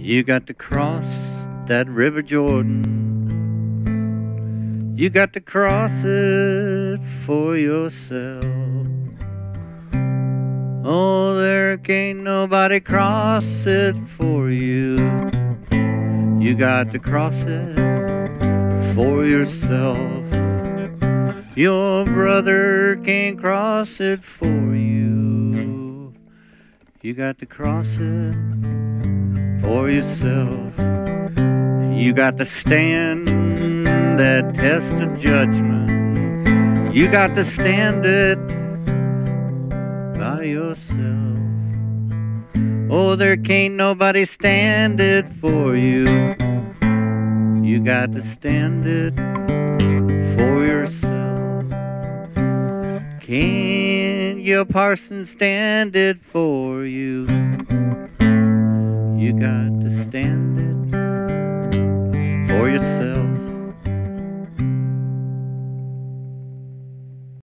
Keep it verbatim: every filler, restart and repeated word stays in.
You got to cross that River Jordan. You got to cross it for yourself. Oh, there can't nobody cross it for you. You got to cross it for yourself. Your brother can't cross it for you. You got to cross it for yourself. You got to stand that test of judgment. You got to stand it by yourself. Oh, there can't nobody stand it for you. You got to stand it for yourself. Can your parson stand it for you? You got to stand it for yourself.